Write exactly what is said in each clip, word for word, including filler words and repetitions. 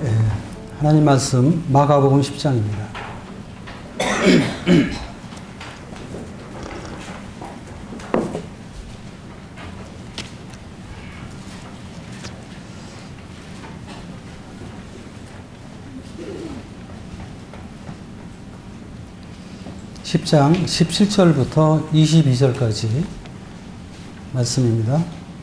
하나님 말씀 마가복음 십 장입니다. 십 장 십칠 절부터 이십이 절까지 말씀입니다.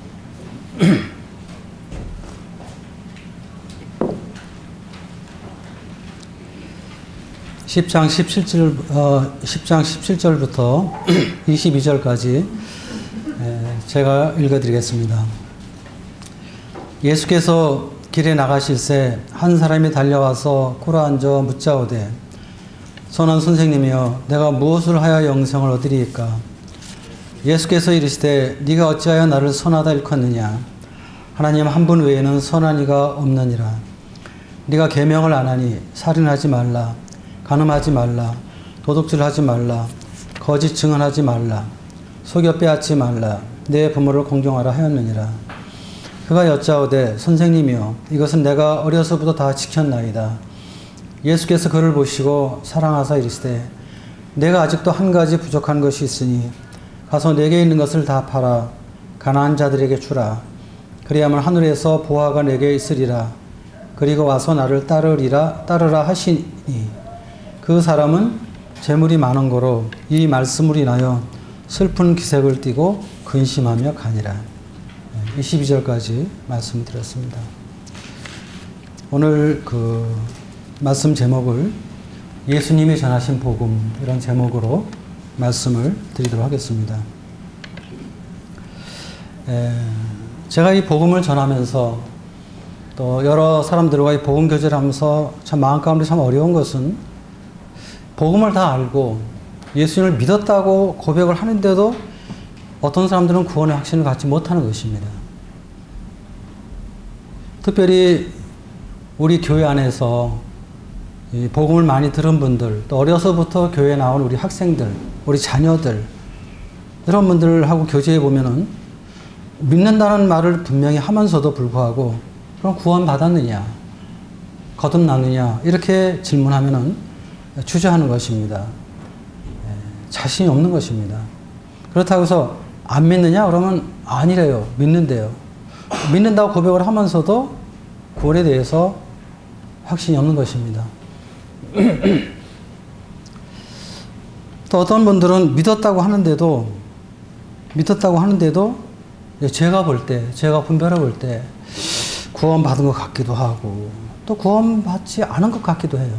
십 장 십칠 절, 어, 십 장 십칠 절부터 이십이 절까지 제가 읽어드리겠습니다. 예수께서 길에 나가실새 한 사람이 달려와서 꿇어앉아 묻자오되 선한 선생님이여 내가 무엇을 하여 영생을 얻으리이까? 예수께서 이르시되 네가 어찌하여 나를 선하다 일컫느냐? 하나님 한 분 외에는 선한 이가 없느니라. 네가 계명을 안 하니 살인하지 말라, 간음하지 말라, 도둑질하지 말라, 거짓 증언하지 말라, 속여 빼앗지 말라, 내 부모를 공경하라 하였느니라. 그가 여짜오되 선생님이여 이것은 내가 어려서부터 다 지켰나이다. 예수께서 그를 보시고 사랑하사 이르시되 내가 아직도 한 가지 부족한 것이 있으니 가서 내게 있는 것을 다 팔아 가난한 자들에게 주라. 그리하면 하늘에서 보화가 내게 있으리라. 그리고 와서 나를 따르리라 따르라 하시니 그 사람은 재물이 많은 거로 이 말씀을 인하여 슬픈 기색을 띠고 근심하며 가니라. 이십이 절까지 말씀드렸습니다. 오늘 그 말씀 제목을 예수님이 전하신 복음 이런 제목으로 말씀을 드리도록 하겠습니다. 에, 제가 이 복음을 전하면서 또 여러 사람들과 이 복음 교제를 하면서 참 마음 가운데 참 어려운 것은 복음을 다 알고 예수님을 믿었다고 고백을 하는데도 어떤 사람들은 구원의 확신을 갖지 못하는 것입니다. 특별히 우리 교회 안에서 이 복음을 많이 들은 분들, 또 어려서부터 교회에 나온 우리 학생들, 우리 자녀들, 이런 분들하고 교제해 보면은 믿는다는 말을 분명히 하면서도 불구하고 그럼 구원 받았느냐, 거듭났느냐 이렇게 질문하면은 주저하는 것입니다. 자신이 없는 것입니다. 그렇다고 해서 안 믿느냐 그러면 아니래요. 믿는데요. 믿는다고 고백을 하면서도 구원에 대해서 확신이 없는 것입니다. 또 어떤 분들은 믿었다고 하는데도 믿었다고 하는데도 제가 볼 때, 제가 분별해 볼 때 구원 받은 것 같기도 하고 또 구원 받지 않은 것 같기도 해요.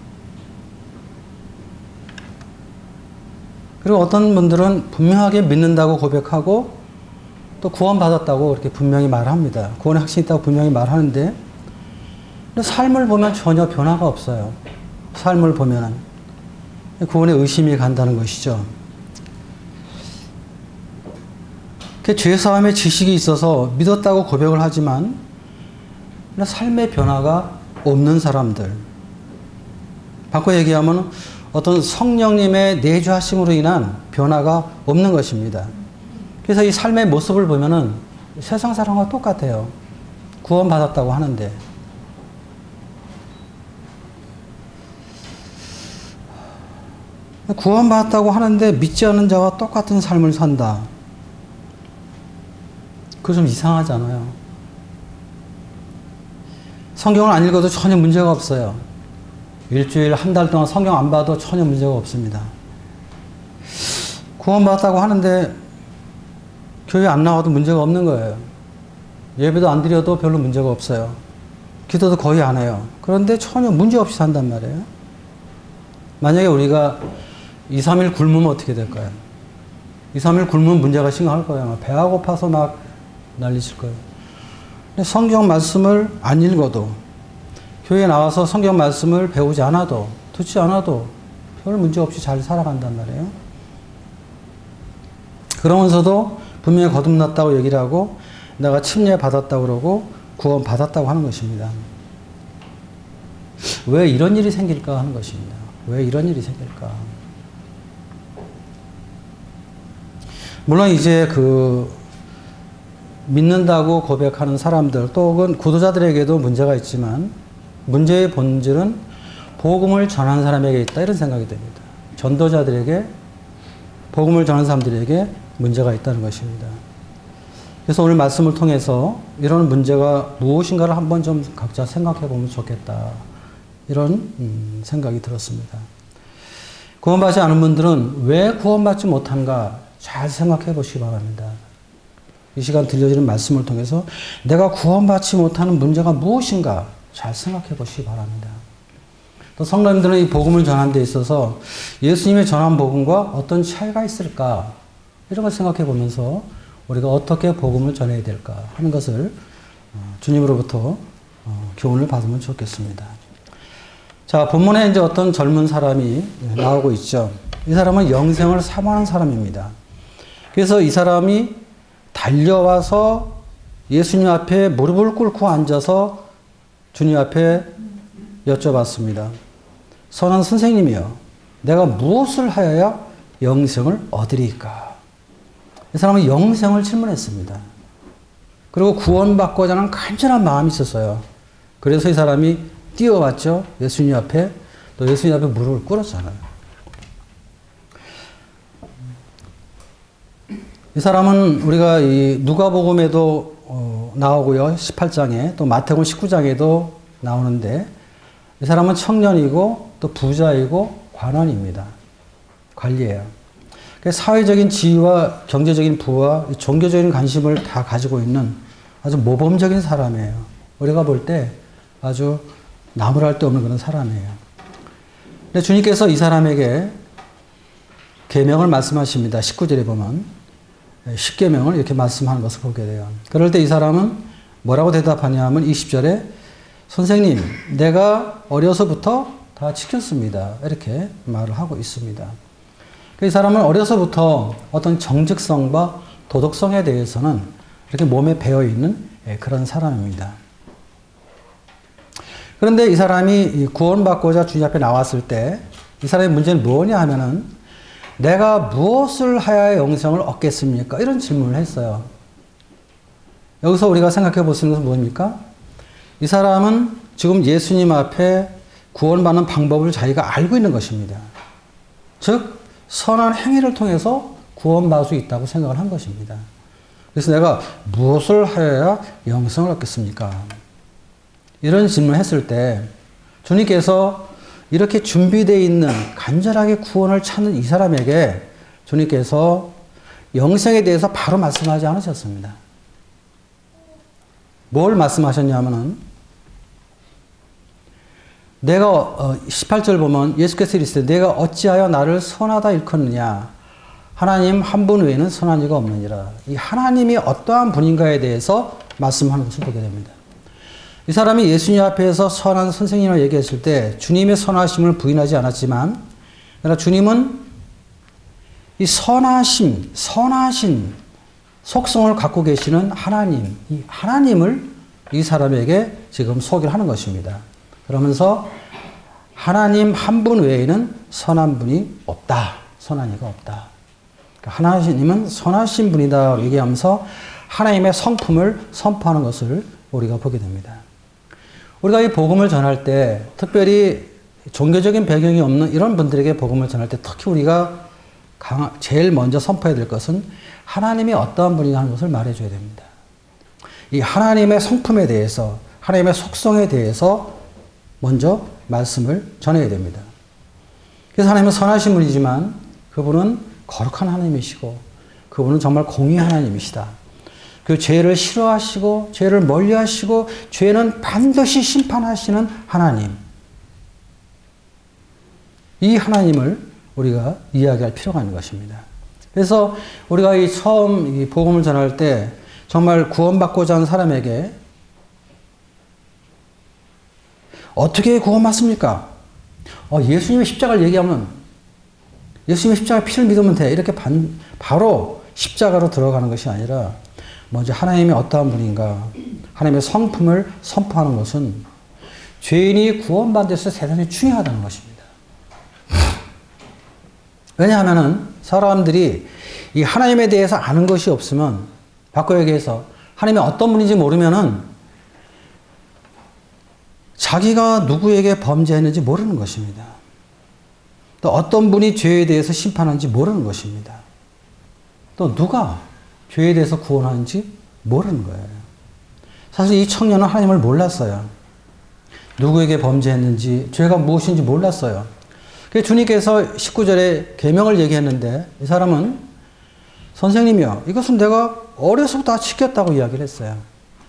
그리고 어떤 분들은 분명하게 믿는다고 고백하고 또 구원 받았다고 이렇게 분명히 말합니다. 구원의 확신이 있다고 분명히 말하는데 근데 삶을 보면 전혀 변화가 없어요. 삶을 보면은 구원에 의심이 간다는 것이죠. 죄사함의 지식이 있어서 믿었다고 고백을 하지만 삶의 변화가 없는 사람들. 바꿔 얘기하면 어떤 성령님의 내주하심으로 인한 변화가 없는 것입니다. 그래서 이 삶의 모습을 보면은 세상 사람과 똑같아요. 구원받았다고 하는데. 구원받았다고 하는데 믿지 않는 자와 똑같은 삶을 산다. 그거 좀 이상하잖아요. 성경을 안 읽어도 전혀 문제가 없어요. 일주일, 한 달 동안 성경 안 봐도 전혀 문제가 없습니다. 구원받았다고 하는데 교회 안 나와도 문제가 없는 거예요. 예배도 안 드려도 별로 문제가 없어요. 기도도 거의 안 해요. 그런데 전혀 문제 없이 산단 말이에요. 만약에 우리가 이, 삼 일 굶으면 어떻게 될까요? 이, 삼 일 굶으면 문제가 심각할 거예요. 배가 고파서 막 난리칠 거예요. 근데 성경 말씀을 안 읽어도 교회에 나와서 성경 말씀을 배우지 않아도 듣지 않아도 별 문제 없이 잘 살아간단 말이에요. 그러면서도 분명히 거듭났다고 얘기를 하고 내가 침례 받았다고 그러고 구원 받았다고 하는 것입니다. 왜 이런 일이 생길까 하는 것입니다. 왜 이런 일이 생길까? 물론 이제 그 믿는다고 고백하는 사람들 또 혹은 구도자들에게도 문제가 있지만 문제의 본질은 복음을 전하는 사람에게 있다, 이런 생각이 됩니다. 전도자들에게, 복음을 전하는 사람들에게 문제가 있다는 것입니다. 그래서 오늘 말씀을 통해서 이런 문제가 무엇인가를 한번 좀 각자 생각해 보면 좋겠다, 이런 음, 생각이 들었습니다. 구원받지 않은 분들은 왜 구원받지 못한가 잘 생각해 보시기 바랍니다. 이 시간 들려지는 말씀을 통해서 내가 구원받지 못하는 문제가 무엇인가 잘 생각해 보시기 바랍니다. 또 성도님들은 이 복음을 전하는 데 있어서 예수님의 전한 복음과 어떤 차이가 있을까, 이런 걸 생각해 보면서 우리가 어떻게 복음을 전해야 될까 하는 것을 주님으로부터 교훈을 받으면 좋겠습니다. 자, 본문에 이제 어떤 젊은 사람이 나오고 있죠. 이 사람은 영생을 사모하는 사람입니다. 그래서 이 사람이 달려와서 예수님 앞에 무릎을 꿇고 앉아서 주님 앞에 여쭤봤습니다. 선한 선생님이여, 내가 무엇을 하여야 영생을 얻으리까? 이 사람은 영생을 질문했습니다. 그리고 구원받고자 하는 간절한 마음이 있었어요. 그래서 이 사람이 뛰어왔죠. 예수님 앞에. 또 예수님 앞에 무릎을 꿇었잖아요. 이 사람은 우리가 이 누가복음에도 어, 나오고요. 십팔 장에 또 마태복음 십구 장에도 나오는데, 이 사람은 청년이고 또 부자이고 관원입니다. 관리예요. 사회적인 지위와 경제적인 부와 종교적인 관심을 다 가지고 있는 아주 모범적인 사람이에요. 우리가 볼 때 아주 나무랄 데 없는 그런 사람이에요. 근데 주님께서 이 사람에게 계명을 말씀하십니다. 십구 절에 보면 십계명을 이렇게 말씀하는 것을 보게 돼요. 그럴 때 이 사람은 뭐라고 대답하냐면 이십 절에 선생님, 내가 어려서부터 다 지켰습니다. 이렇게 말을 하고 있습니다. 이 사람은 어려서부터 어떤 정직성과 도덕성에 대해서는 이렇게 몸에 배어있는 그런 사람입니다. 그런데 이 사람이 구원받고자 주님 앞에 나왔을 때 이 사람의 문제는 뭐냐 하면은 내가 무엇을 하여야 영생을 얻겠습니까? 이런 질문을 했어요. 여기서 우리가 생각해 볼 수 있는 것은 뭡니까? 이 사람은 지금 예수님 앞에 구원받는 방법을 자기가 알고 있는 것입니다. 즉 선한 행위를 통해서 구원받을 수 있다고 생각을 한 것입니다. 그래서 내가 무엇을 하여야 영생을 얻겠습니까? 이런 질문을 했을 때 주님께서 이렇게 준비되어 있는 간절하게 구원을 찾는 이 사람에게 주님께서 영생에 대해서 바로 말씀하지 않으셨습니다. 뭘 말씀하셨냐면은 내가 십팔 절 보면 예수께서 이르시되 내가 어찌하여 나를 선하다 일컫느냐, 하나님 한 분 외에는 선한 이가 없느니라. 이 하나님이 어떠한 분인가에 대해서 말씀하는 것을 보게 됩니다. 이 사람이 예수님 앞에서 선한 선생님을 얘기했을 때 주님의 선하심을 부인하지 않았지만, 그러나 주님은 이 선하심, 선하신 속성을 갖고 계시는 하나님, 이 하나님을 이 사람에게 지금 소개를 하는 것입니다. 그러면서 하나님 한 분 외에는 선한 분이 없다. 선한 이가 없다. 하나님은 선하신 분이다 얘기하면서 하나님의 성품을 선포하는 것을 우리가 보게 됩니다. 우리가 이 복음을 전할 때 특별히 종교적인 배경이 없는 이런 분들에게 복음을 전할 때 특히 우리가 강, 제일 먼저 선포해야 될 것은 하나님이 어떠한 분인가 하는 것을 말해줘야 됩니다. 이 하나님의 성품에 대해서, 하나님의 속성에 대해서 먼저 말씀을 전해야 됩니다. 그래서 하나님은 선하신 분이지만 그분은 거룩한 하나님이시고 그분은 정말 공의의 하나님이시다. 그 죄를 싫어하시고 죄를 멀리하시고 죄는 반드시 심판하시는 하나님. 이 하나님을 우리가 이야기할 필요가 있는 것입니다. 그래서 우리가 이 처음 이 복음을 전할 때 정말 구원받고자 하는 사람에게 어떻게 구원받습니까? 어, 예수님의 십자가를 얘기하면 예수님의 십자가 피를 믿으면 돼. 이렇게 반, 바로 십자가로 들어가는 것이 아니라 먼저 하나님이 어떠한 분인가, 하나님의 성품을 선포하는 것은 죄인이 구원받는 데서 대단히 중요하다는 것입니다. 왜냐하면 사람들이 이 하나님에 대해서 아는 것이 없으면, 바꿔 얘기해서 하나님이 어떤 분인지 모르면은 자기가 누구에게 범죄했는지 모르는 것입니다. 또 어떤 분이 죄에 대해서 심판하는지 모르는 것입니다. 또 누가 죄에 대해서 구원하는지 모르는 거예요. 사실 이 청년은 하나님을 몰랐어요. 누구에게 범죄했는지, 죄가 무엇인지 몰랐어요. 그래서 주님께서 십구 절에 계명을 얘기했는데 이 사람은 선생님이요, 이것은 내가 어려서부터 다 지켰다고 이야기를 했어요.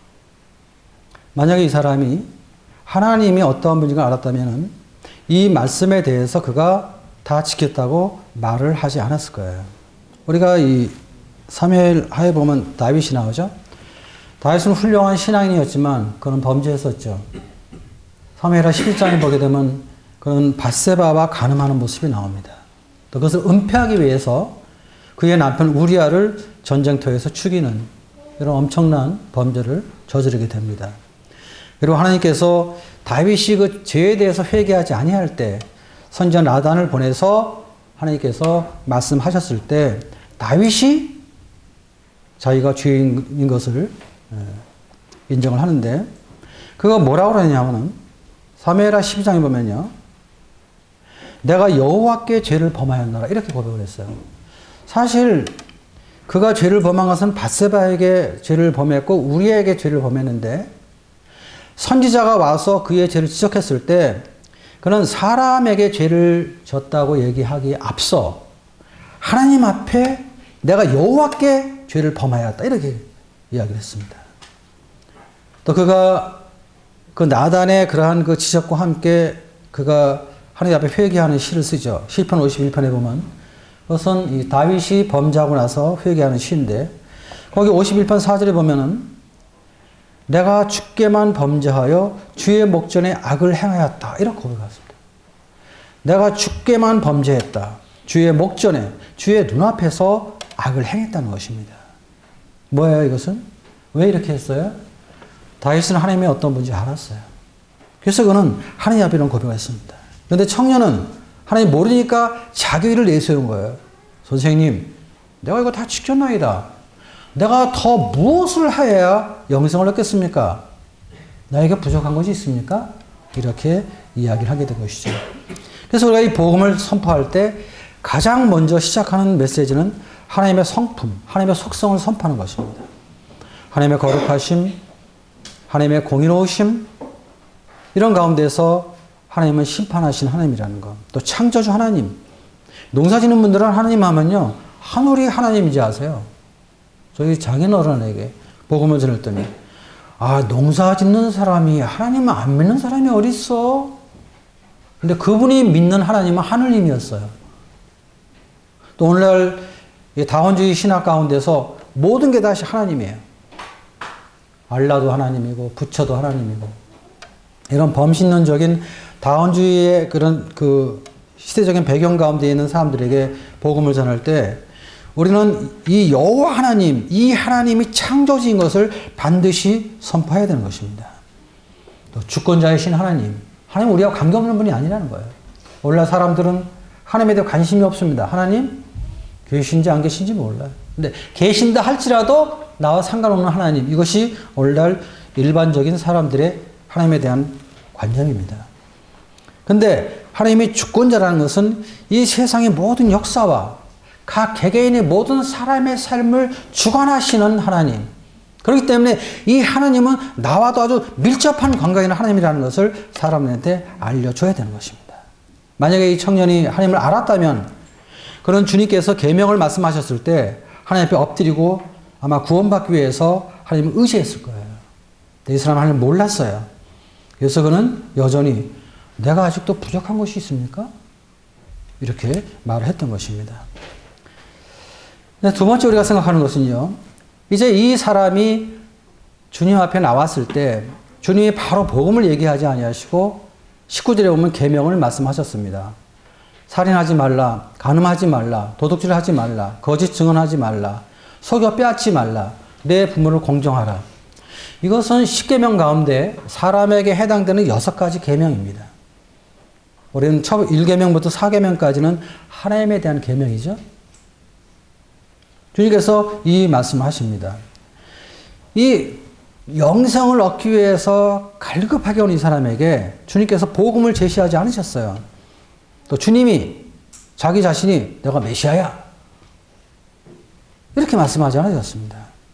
만약에 이 사람이 하나님이 어떠한 분인가 알았다면 이 말씀에 대해서 그가 다 지켰다고 말을 하지 않았을 거예요. 우리가 이 사무엘하에 보면 다윗이 나오죠. 다윗은 훌륭한 신앙인이었지만 그는 범죄했었죠. 사무엘하 십일 장에 보게 되면 그는 밧세바와 간음하는 모습이 나옵니다. 또 그것을 은폐하기 위해서 그의 남편 우리아를 전쟁터에서 죽이는 이런 엄청난 범죄를 저지르게 됩니다. 그리고 하나님께서 다윗이 그 죄에 대해서 회개하지 아니할 때 선지자 나단을 보내서 하나님께서 말씀하셨을 때 다윗이 자기가 죄인 것을 인정을 하는데 그가 뭐라고 그러냐면은 사무엘하 십이 장에 보면요, 내가 여호와께 죄를 범하였노라 이렇게 고백을 했어요. 사실 그가 죄를 범한 것은 밧세바에게 죄를 범했고 우리에게 죄를 범했는데 선지자가 와서 그의 죄를 지적했을 때 그는 사람에게 죄를 졌다고 얘기하기에 앞서 하나님 앞에 내가 여호와께 죄를 범하였다 이렇게 이야기를 했습니다. 또 그가 그 나단의 그러한 그 지적과 함께 그가 하나님 앞에 회개하는 시를 쓰죠. 시편 오십일 편에 보면 그것은 이 다윗이 범죄하고 나서 회개하는 시인데 거기 오십일 편 사 절에 보면은 내가 주께만 범죄하여 주의 목전에 악을 행하였다 이렇게 고백했습니다. 내가 주께만 범죄했다. 주의 목전에 주의 눈앞에서 악을 행했다는 것입니다. 뭐예요 이것은? 왜 이렇게 했어요? 다윗은 하나님이 어떤 분인지 알았어요. 그래서 그는 하나님 앞에 이런 고백을 했습니다. 그런데 청년은 하나님 모르니까 자기 일을 내세운 거예요. 선생님, 내가 이거 다 지켰나이다. 내가 더 무엇을 해야 영생을 얻겠습니까? 나에게 부족한 것이 있습니까? 이렇게 이야기를 하게 된 것이죠. 그래서 우리가 이 복음을 선포할 때 가장 먼저 시작하는 메시지는 하나님의 성품, 하나님의 속성을 선포하는 것입니다. 하나님의 거룩하심, 하나님의 공의로우심, 이런 가운데서 하나님은 심판하신 하나님이라는 것. 또 창조주 하나님. 농사 짓는 분들은 하나님 하면요, 하늘이 하나님인지 아세요? 저희 장인어른에게 복음을 전했더니 아, 농사 짓는 사람이 하나님을 안 믿는 사람이 어디 있어? 근데 그분이 믿는 하나님은 하느님이었어요. 또 오늘날 다원주의 신학 가운데서 모든 게 다시 하나님이에요. 알라도 하나님이고 부처도 하나님이고 이런 범신론적인 다원주의의 그런 그 시대적인 배경 가운데 있는 사람들에게 복음을 전할 때 우리는 이 여호와 하나님, 이 하나님이 창조주인 것을 반드시 선포해야 되는 것입니다. 또 주권자이신 하나님, 하나님 우리와 관계없는 분이 아니라는 거예요. 오늘날 사람들은 하나님에 대해 관심이 없습니다. 하나님 계신지 안 계신지 몰라요. 근데 계신다 할지라도 나와 상관없는 하나님, 이것이 오늘날 일반적인 사람들의 하나님에 대한 관념입니다. 근데 하나님이 주권자라는 것은 이 세상의 모든 역사와 각 개개인의 모든 사람의 삶을 주관하시는 하나님. 그렇기 때문에 이 하나님은 나와도 아주 밀접한 관계가 있는 하나님이라는 것을 사람들한테 알려줘야 되는 것입니다. 만약에 이 청년이 하나님을 알았다면 그런 주님께서 계명을 말씀하셨을 때 하나님 앞에 엎드리고 아마 구원받기 위해서 하나님을 의지했을 거예요. 이 사람은 하나님을 몰랐어요. 그래서 그는 여전히 내가 아직도 부족한 것이 있습니까? 이렇게 말을 했던 것입니다. 두 번째 우리가 생각하는 것은요, 이제 이 사람이 주님 앞에 나왔을 때 주님이 바로 복음을 얘기하지 아니하시고 십구 절에 보면 계명을 말씀하셨습니다. 살인하지 말라, 간음하지 말라, 도둑질하지 말라, 거짓 증언하지 말라, 속여 빼앗지 말라, 내 부모를 공경하라. 이것은 십 계명 가운데 사람에게 해당되는 여섯 가지 계명입니다. 우리는 첫 일 계명부터 사 계명까지는 하나님에 대한 계명이죠. 주님께서 이 말씀을 하십니다. 이 영생을 얻기 위해서 갈급하게 온 이 사람에게 주님께서 복음을 제시하지 않으셨어요. 또 주님이 자기 자신이 내가 메시아야 이렇게 말씀하지 않으셨습니다.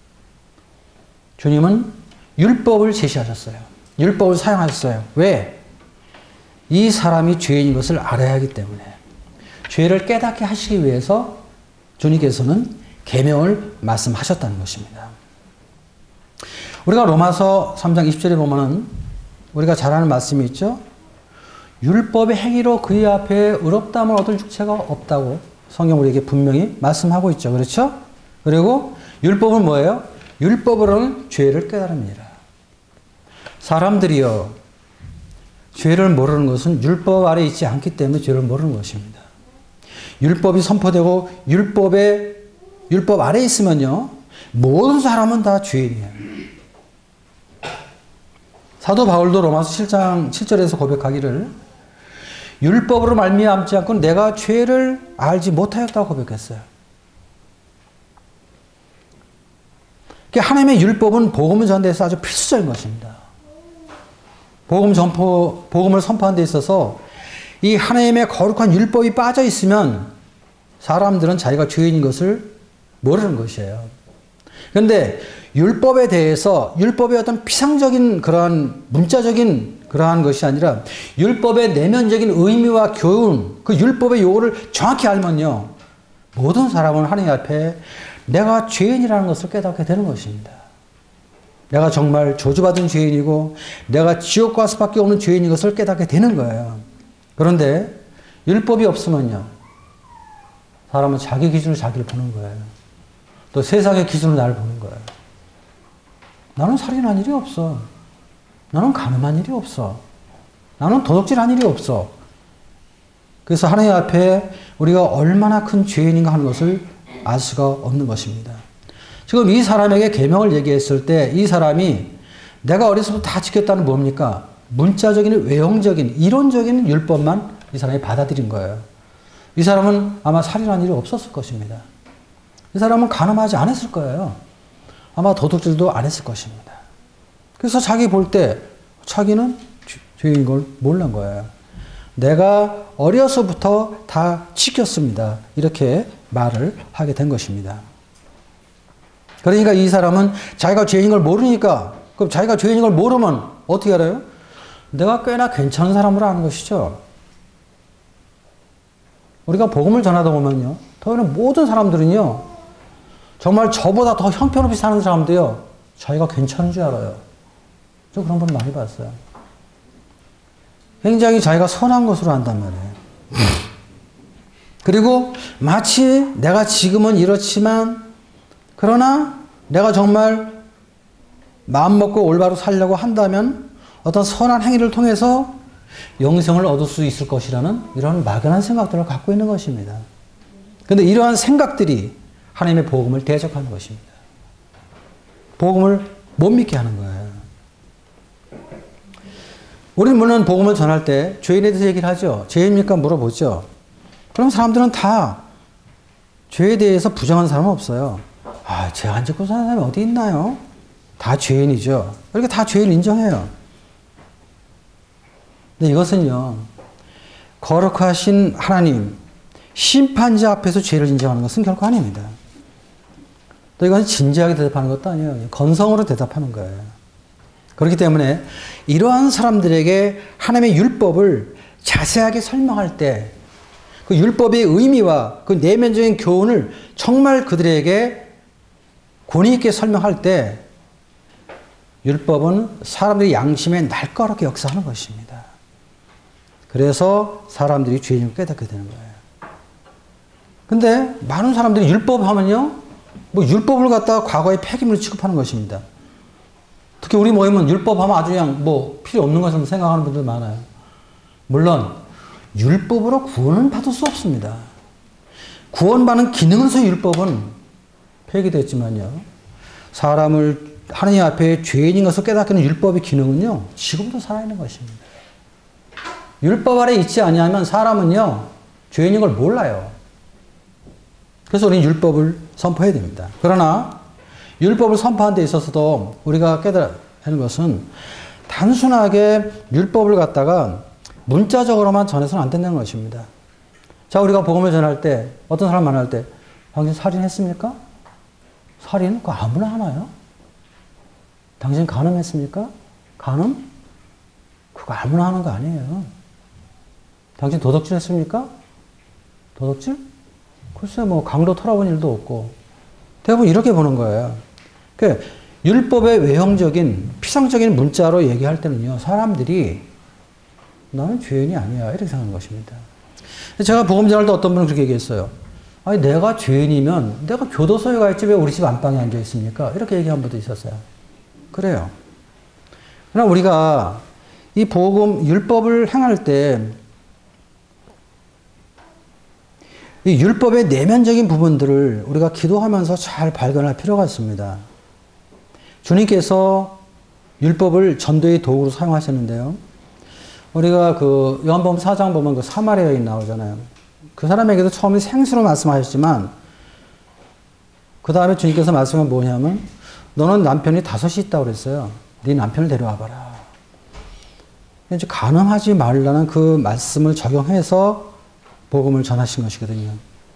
주님은 율법을 제시하셨어요. 율법을 사용하셨어요. 왜? 이 사람이 죄인인 것을 알아야 하기 때문에. 죄를 깨닫게 하시기 위해서 주님께서는 계명을 말씀하셨다는 것입니다. 우리가 로마서 삼 장 이십 절에 보면은 우리가 잘 아는 말씀이 있죠. 율법의 행위로 그의 앞에 의롭다함을 얻을 육체가 없다고 성경 우리에게 분명히 말씀하고 있죠. 그렇죠? 그리고 율법은 뭐예요? 율법으로는 죄를 깨달습니다. 사람들이요, 죄를 모르는 것은 율법 아래 있지 않기 때문에 죄를 모르는 것입니다. 율법이 선포되고 율법에, 율법 아래 있으면요, 모든 사람은 다 죄인이에요. 사도 바울도 로마서 칠 장 칠 절에서 고백하기를 율법으로 말미암지 않고 내가 죄를 알지 못하였다고 고백했어요. 하나님의 율법은 복음을 전하는 데 있어서 아주 필수적인 것입니다. 복음 전포, 복음을 선포하는 데 있어서 이 하나님의 거룩한 율법이 빠져 있으면 사람들은 자기가 죄인인 것을 모르는 것이에요. 그런데 율법에 대해서 율법의 어떤 피상적인 그러한 문자적인 그러한 것이 아니라 율법의 내면적인 의미와 교훈, 그 율법의 요구를 정확히 알면요, 모든 사람은 하나님 앞에 내가 죄인이라는 것을 깨닫게 되는 것입니다. 내가 정말 저주받은 죄인이고 내가 지옥 갈 수밖에 없는 죄인인 것을 깨닫게 되는 거예요. 그런데 율법이 없으면요, 사람은 자기 기준으로 자기를 보는 거예요. 또 세상의 기준으로 나를 보는 거예요. 나는 살인한 일이 없어. 나는 간음한 일이 없어. 나는 도둑질한 일이 없어. 그래서 하나님 앞에 우리가 얼마나 큰 죄인인가 하는 것을 알 수가 없는 것입니다. 지금 이 사람에게 계명을 얘기했을 때 이 사람이 내가 어려서부터 다 지켰다는 뭡니까? 문자적인 외형적인 이론적인 율법만 이 사람이 받아들인 거예요. 이 사람은 아마 살인한 일이 없었을 것입니다. 이 사람은 간음하지 않았을 거예요. 아마 도둑질도 안 했을 것입니다. 그래서 자기 볼 때 자기는 죄인 걸 모르는 거예요. 내가 어려서부터 다 지켰습니다. 이렇게 말을 하게 된 것입니다. 그러니까 이 사람은 자기가 죄인인 걸 모르니까, 그럼 자기가 죄인인 걸 모르면 어떻게 알아요? 내가 꽤나 괜찮은 사람으로 아는 것이죠. 우리가 복음을 전하다 보면요, 더는 모든 사람들은요, 정말 저보다 더 형편없이 사는 사람도요, 자기가 괜찮은 줄 알아요. 저 그런 분 많이 봤어요. 굉장히 자기가 선한 것으로 한단 말이에요. 그리고 마치 내가 지금은 이렇지만, 그러나 내가 정말 마음먹고 올바로 살려고 한다면 어떤 선한 행위를 통해서 영생을 얻을 수 있을 것이라는 이런 막연한 생각들을 갖고 있는 것입니다. 그런데 이러한 생각들이 하나님의 복음을 대적하는 것입니다. 복음을 못 믿게 하는 거예요. 우리는 물론 복음을 전할 때 죄인에 대해서 얘기를 하죠. 죄입니까? 물어보죠. 그럼 사람들은 다 죄에 대해서 부정하는 사람은 없어요. 아, 죄 안 짓고 사는 사람이 어디 있나요? 다 죄인이죠. 이렇게 다 죄를 인정해요. 근데 이것은요, 거룩하신 하나님, 심판자 앞에서 죄를 인정하는 것은 결코 아닙니다. 또 이건 진지하게 대답하는 것도 아니에요. 건성으로 대답하는 거예요. 그렇기 때문에 이러한 사람들에게 하나님의 율법을 자세하게 설명할 때 그 율법의 의미와 그 내면적인 교훈을 정말 그들에게 권위 있게 설명할 때 율법은 사람들의 양심에 날카롭게 역사하는 것입니다. 그래서 사람들이 죄인을 깨닫게 되는 거예요. 근데 많은 사람들이 율법 하면요, 뭐 율법을 갖다가 과거의 폐기물로 취급하는 것입니다. 특히 우리 모임은 율법 하면 아주 그냥 뭐 필요 없는 것으로 생각하는 분들 많아요. 물론 율법으로 구원은 받을 수 없습니다. 구원받는 기능으로서 율법은 폐기됐지만요, 사람을 하나님 앞에 죄인인 것을 깨닫게 하는 율법의 기능은요, 지금도 살아있는 것입니다. 율법 아래 있지 아니하면 사람은요, 죄인인 걸 몰라요. 그래서 우리는 율법을 선포해야 됩니다. 그러나 율법을 선포하는 데 있어서도 우리가 깨달아 하는 것은 단순하게 율법을 갖다가 문자적으로만 전해서는 안 된다는 것입니다. 자, 우리가 복음을 전할 때 어떤 사람 만날 때 당신 살인했습니까? 살인? 그거 아무나 하나요? 당신 간음했습니까? 간음? 그거 아무나 하는 거 아니에요. 당신 도덕질 했습니까? 도덕질? 글쎄 뭐 강도 털어본 일도 없고 대부분 이렇게 보는 거예요. 그 율법의 외형적인 피상적인 문자로 얘기할 때는요, 사람들이 나는 죄인이 아니야 이렇게 생각하는 것입니다. 제가 복음 전할 때 어떤 분은 그렇게 얘기했어요. 아니 내가 죄인이면 내가 교도소에 가 있지 왜 우리 집 안방에 앉아 있습니까? 이렇게 얘기한 분도 있었어요. 그래요. 그러나 우리가 이 복음 율법을 행할 때 이 율법의 내면적인 부분들을 우리가 기도하면서 잘 발견할 필요가 있습니다. 주님께서 율법을 전도의 도구로 사용하셨는데요. 우리가 그 요한복음 사 장 보면 그 사마리아 여인 나오잖아요. 그 사람에게도 처음에 생수로 말씀하셨지만 그 다음에 주님께서 말씀은 뭐냐면 너는 남편이 다섯이 있다고 그랬어요. 네 남편을 데려와 봐라. 이제 간음하지 말라는 그 말씀을 적용해서 복음을 전하신 것이거든요.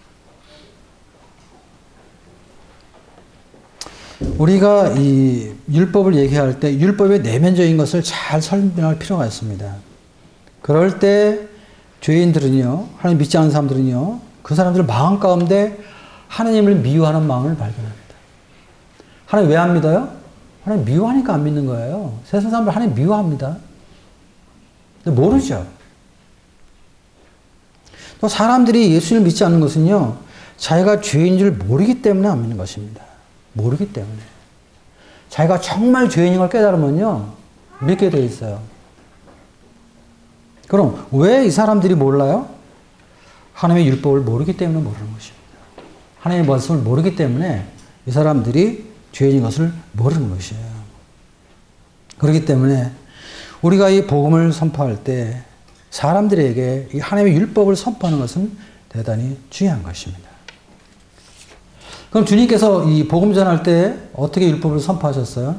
우리가 이 율법을 얘기할 때 율법의 내면적인 것을 잘 설명할 필요가 있습니다. 그럴 때 죄인들은요, 하나님 믿지 않는 사람들은요, 그 사람들 마음 가운데 하나님을 미워하는 마음을 발견합니다. 하나님 왜 안 믿어요? 하나님 미워하니까 안 믿는 거예요. 세상 사람들 하나님 미워합니다. 근데 모르죠. 또 사람들이 예수를 믿지 않는 것은요, 자기가 죄인 줄 모르기 때문에 안 믿는 것입니다. 모르기 때문에. 자기가 정말 죄인인 걸 깨달으면요, 믿게 돼 있어요. 그럼 왜 이 사람들이 몰라요? 하나님의 율법을 모르기 때문에 모르는 것입니다. 하나님의 말씀을 모르기 때문에 이 사람들이 죄인인 것을 모르는 것이에요. 그렇기 때문에 우리가 이 복음을 선포할 때 사람들에게 이 하나님의 율법을 선포하는 것은 대단히 중요한 것입니다. 그럼 주님께서 이 복음 전할 때 어떻게 율법을 선포하셨어요?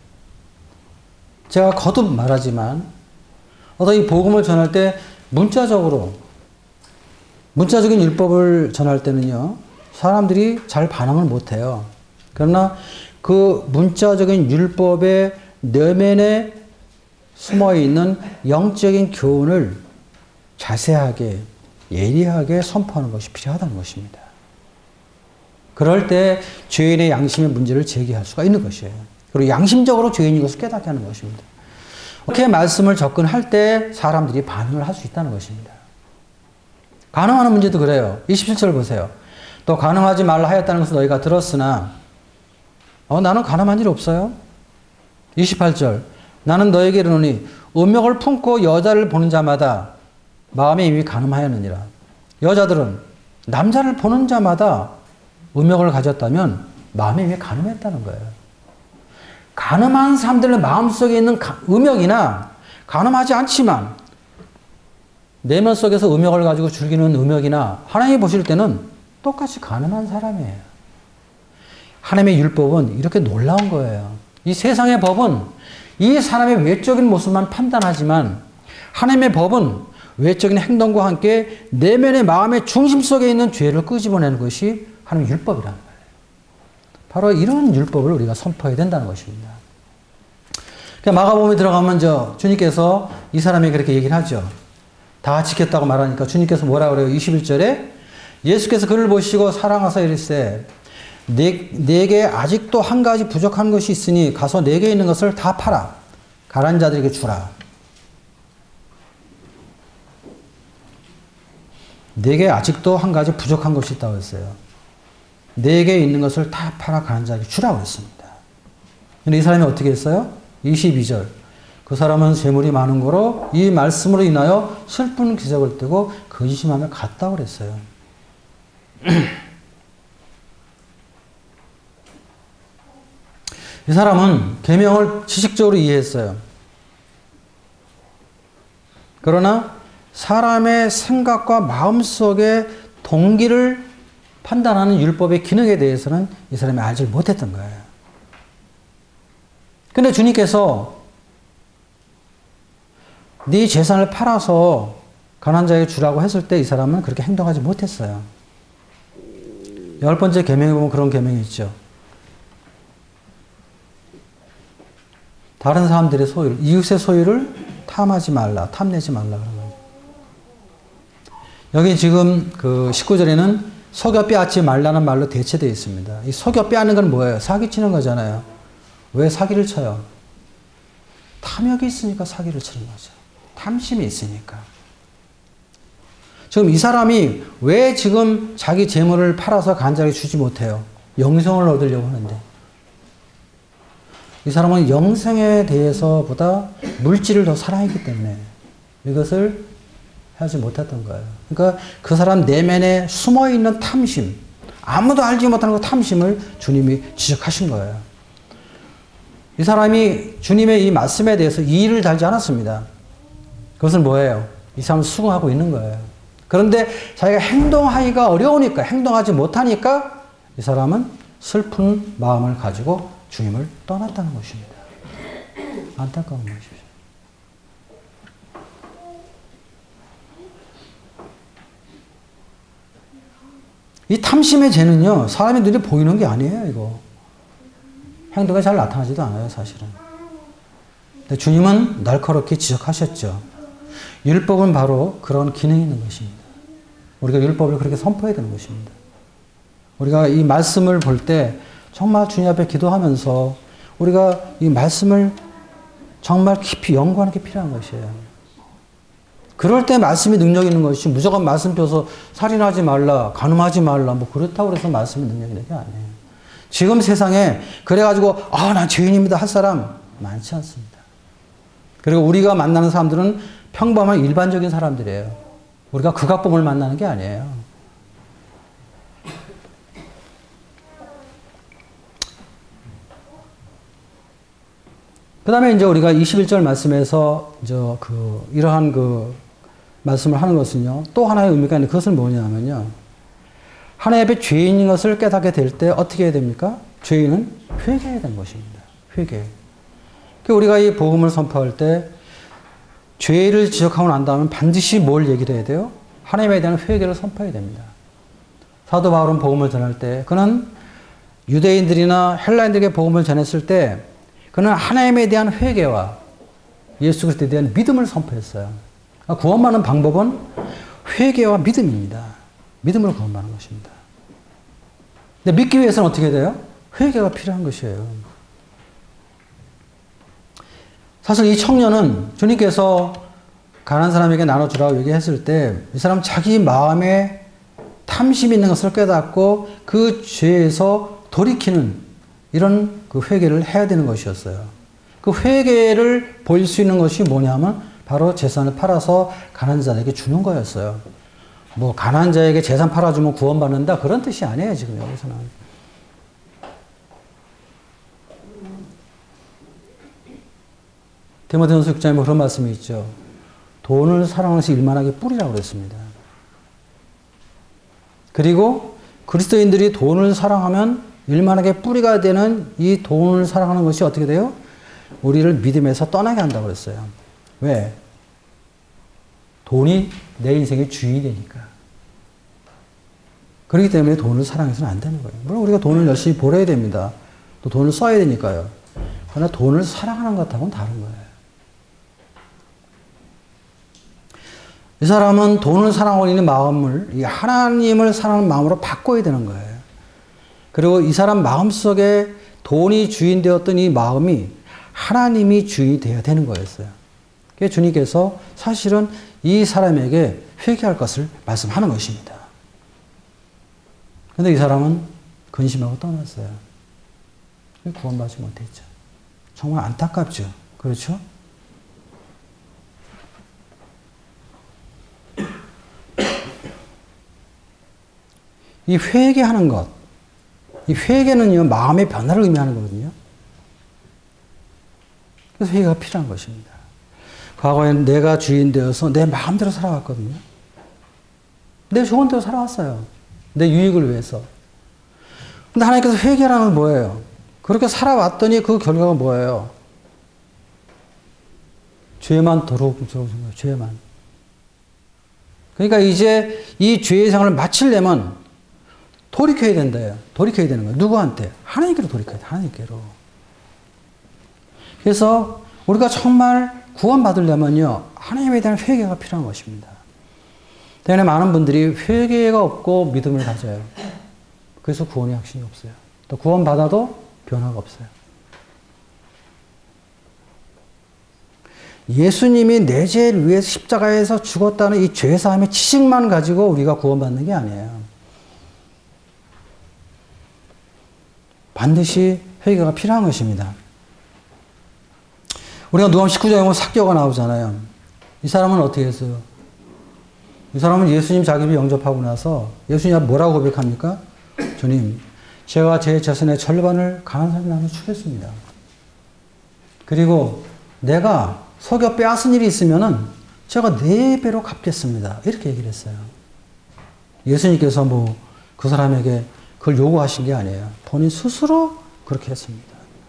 제가 거듭 말하지만 어떤 이 복음을 전할 때 문자적으로 문자적인 율법을 전할 때는요, 사람들이 잘 반응을 못해요. 그러나 그 문자적인 율법의 내면에 숨어 있는 영적인 교훈을 자세하게 예리하게 선포하는 것이 필요하다는 것입니다. 그럴 때 죄인의 양심의 문제를 제기할 수가 있는 것이에요. 그리고 양심적으로 죄인인 것을 깨닫게 하는 것입니다. 이렇게 말씀을 접근할 때 사람들이 반응을 할 수 있다는 것입니다. 간음하는 문제도 그래요. 이십칠 절 보세요. 또 간음하지 말라 하였다는 것을 너희가 들었으나 어, 나는 간음한 일 없어요. 이십팔 절 나는 너에게 이르노니 음욕을 품고 여자를 보는 자마다 마음에 이미 간음하였느니라. 여자들은 남자를 보는 자마다 음욕을 가졌다면 마음에 이미 간음했다는 거예요. 간음한 사람들의 마음속에 있는 음욕이나 간음하지 않지만 내면 속에서 음욕을 가지고 즐기는 음욕이나 하나님이 보실 때는 똑같이 간음한 사람이에요. 하나님의 율법은 이렇게 놀라운 거예요. 이 세상의 법은 이 사람의 외적인 모습만 판단하지만 하나님의 법은 외적인 행동과 함께 내면의 마음의 중심 속에 있는 죄를 끄집어내는 것이 하나님의 율법이라는 거예요. 바로 이런 율법을 우리가 선포해야 된다는 것입니다. 마가복음에 들어가면 저 주님께서 이 사람이 그렇게 얘기를 하죠. 다 지켰다고 말하니까 주님께서 뭐라 그래요? 이십일 절에 예수께서 그를 보시고 사랑하사 이르시되 내, 내게 아직도 한 가지 부족한 것이 있으니 가서 내게 있는 것을 다 팔아 가난한 자들에게 주라. 내게 아직도 한 가지 부족한 것이 있다고 했어요. 내게 있는 것을 다 팔아 가난한 자에게 주라고 했습니다. 근데 이 사람이 어떻게 했어요? 이십이 절 그 사람은 재물이 많은 거로 이 말씀으로 인하여 슬픈 기적을 떼고 근심하며 갔다고 그랬어요. 이 사람은 계명을 지식적으로 이해했어요. 그러나 사람의 생각과 마음속의 동기를 판단하는 율법의 기능에 대해서는 이 사람이 알지 못했던 거예요. 근데 주님께서 네 재산을 팔아서 가난한 자에게 주라고 했을 때 이 사람은 그렇게 행동하지 못했어요. 열 번째 계명에 보면 그런 계명이 있죠. 다른 사람들의 소유를, 이웃의 소유를 탐하지 말라, 탐내지 말라 그런 거예요. 여기 지금 그 십구 절에는 속여 빼앗지 말라는 말로 대체되어 있습니다. 이 속여 빼앗는 건 뭐예요? 사기치는 거잖아요. 왜 사기를 쳐요? 탐욕이 있으니까 사기를 치는 거죠. 탐심이 있으니까. 지금 이 사람이 왜 지금 자기 재물을 팔아서 간자에게 주지 못해요? 영생을 얻으려고 하는데. 이 사람은 영생에 대해서보다 물질을 더 사랑했기 때문에 이것을 하지 못했던 거예요. 그러니까 그 사람 내면에 숨어있는 탐심, 아무도 알지 못하는 그 탐심을 주님이 지적하신 거예요. 이 사람이 주님의 이 말씀에 대해서 이의를 달지 않았습니다. 그것은 뭐예요? 이 사람은 수긍하고 있는 거예요. 그런데 자기가 행동하기가 어려우니까, 행동하지 못하니까 이 사람은 슬픈 마음을 가지고 주님을 떠났다는 것입니다. 안타까운 것이죠. 이 탐심의 죄는요, 사람의 눈에 보이는 게 아니에요, 이거. 행동에 잘 나타나지도 않아요, 사실은. 근데 주님은 날카롭게 지적하셨죠. 율법은 바로 그런 기능이 있는 것입니다. 우리가 율법을 그렇게 선포해야 되는 것입니다. 우리가 이 말씀을 볼 때 정말 주님 앞에 기도하면서 우리가 이 말씀을 정말 깊이 연구하는 게 필요한 것이에요. 그럴 때 말씀이 능력 있는 것이 무조건 말씀 펴서 살인하지 말라, 간음하지 말라, 뭐 그렇다고 해서 말씀이 능력 있는 게 아니에요. 지금 세상에 그래가지고 아, 난 죄인입니다 할 사람 많지 않습니다. 그리고 우리가 만나는 사람들은 평범한 일반적인 사람들이에요. 우리가 극악범을 만나는 게 아니에요. 그 다음에 이제 우리가 이십일 절 말씀에서 이제 그 이러한 그 말씀을 하는 것은요, 또 하나의 의미가 있는데 그것은 뭐냐면요, 하나님 앞에 죄인인 것을 깨닫게 될 때 어떻게 해야 됩니까? 죄인은 회개해야 되는 것입니다. 회개. 우리가 이 복음을 선포할 때 죄를 지적하고 난 다음에 반드시 뭘 얘기를 해야 돼요? 하나님에 대한 회개를 선포해야 됩니다. 사도 바울은 복음을 전할 때 그는 유대인들이나 헬라인들에게 복음을 전했을 때 그는 하나님에 대한 회개와 예수 그리스도에 대한 믿음을 선포했어요. 구원받는 방법은 회개와 믿음입니다. 믿음으로 구원받는 것입니다. 근데 믿기 위해서는 어떻게 돼요? 회개가 필요한 것이에요. 사실 이 청년은 주님께서 가난한 사람에게 나눠주라고 얘기했을 때 이 사람 자기 마음에 탐심 있는 것을 깨닫고 그 죄에서 돌이키는 이런 그 회개를 해야 되는 것이었어요. 그 회개를 보일 수 있는 것이 뭐냐면 바로 재산을 팔아서 가난한 자에게 주는 거였어요. 뭐 가난한 자에게 재산 팔아주면 구원받는다 그런 뜻이 아니에요, 지금 여기서는. 디모데전서 육 장에 그런 말씀이 있죠. 돈을 사랑하는 것이 일만하게 뿌리라고 그랬습니다. 그리고 그리스도인들이 돈을 사랑하면 일만하게 뿌리가 되는 이 돈을 사랑하는 것이 어떻게 돼요? 우리를 믿음에서 떠나게 한다고 그랬어요. 왜? 돈이 내 인생의 주인이 되니까. 그렇기 때문에 돈을 사랑해서는 안 되는 거예요. 물론 우리가 돈을 열심히 벌어야 됩니다. 또 돈을 써야 되니까요. 그러나 돈을 사랑하는 것하고는 다른 거예요. 이 사람은 돈을 사랑하고 있는 마음을 이 하나님을 사랑하는 마음으로 바꿔야 되는 거예요. 그리고 이 사람 마음속에 돈이 주인 되었던 이 마음이 하나님이 주인이 되어야 되는 거였어요. 그래서 주님께서 사실은 이 사람에게 회개할 것을 말씀하는 것입니다. 그런데 이 사람은 근심하고 떠났어요. 구원받지 못했죠. 정말 안타깝죠. 그렇죠? 이 회개하는 것, 이 회개는요, 마음의 변화를 의미하는 거거든요. 그래서 회개가 필요한 것입니다. 과거에는 내가 주인 되어서 내 마음대로 살아왔거든요. 내 좋은 대로 살아왔어요. 내 유익을 위해서. 근데 하나님께서 회개라는 건 뭐예요? 그렇게 살아왔더니 그 결과가 뭐예요? 죄만 더러운 거예요. 죄만. 그러니까 이제 이 죄의 생활을 마치려면 돌이켜야 된다요. 돌이켜야 되는 거예요. 누구한테? 하나님께로 돌이켜야 돼. 하나님께로. 그래서 우리가 정말 구원받으려면요. 하나님에 대한 회개가 필요한 것입니다. 때문에 많은 분들이 회개가 없고 믿음을 가져요. 그래서 구원의 확신이 없어요. 또 구원받아도 변화가 없어요. 예수님이 내 죄를 위해서 십자가에서 죽었다는 이 죄사함의 지식만 가지고 우리가 구원받는 게 아니에요. 반드시 회개가 필요한 것입니다. 우리가 누가복음 십구 장에 보면 삭개오가 나오잖아요. 이 사람은 어떻게 했어요? 이 사람은 예수님 자기를 영접하고 나서 예수님 뭐라고 고백합니까? 주님, 제가 제 자신의 절반을 가난한 사람에 나눠 주겠습니다. 그리고 내가 속여 빼앗은 일이 있으면은 제가 네 배로 갚겠습니다. 이렇게 얘기를 했어요. 예수님께서 뭐 그 사람에게 그걸 요구하신 게 아니에요. 본인 스스로 그렇게 했습니다.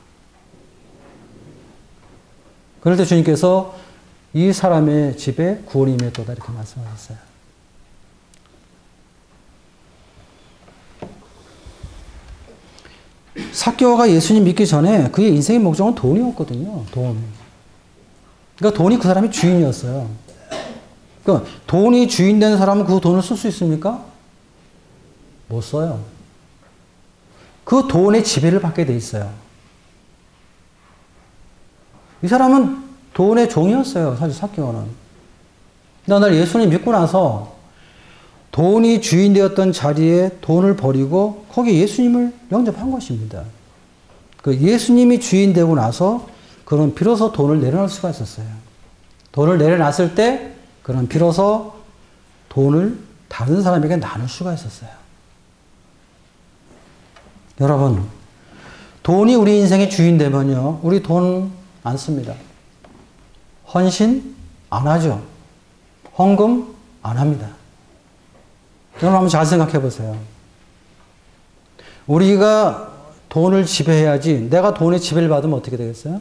그럴 때 주님께서 이 사람의 집에 구원이 임했도다 이렇게 말씀하셨어요. 삭개오가 예수님 믿기 전에 그의 인생의 목적은 돈이었거든요. 돈. 그러니까 돈이 그 사람의 주인이었어요. 그러니까 돈이 주인 된 사람은 그 돈을 쓸 수 있습니까? 못 써요. 그 돈의 지배를 받게 돼 있어요. 이 사람은 돈의 종이었어요. 사실 삭개오는. 근데 날 예수님 믿고 나서 돈이 주인 되었던 자리에 돈을 버리고 거기에 예수님을 영접한 것입니다. 그 예수님이 주인 되고 나서 그는 비로소 돈을 내려놓을 수가 있었어요. 돈을 내려놨을 때 그는 비로소 돈을 다른 사람에게 나눌 수가 있었어요. 여러분, 돈이 우리 인생의 주인 되면요, 우리 돈 안 씁니다. 헌신 안 하죠. 헌금 안 합니다. 여러분 한번 잘 생각해 보세요. 우리가 돈을 지배해야지 내가 돈의 지배를 받으면 어떻게 되겠어요?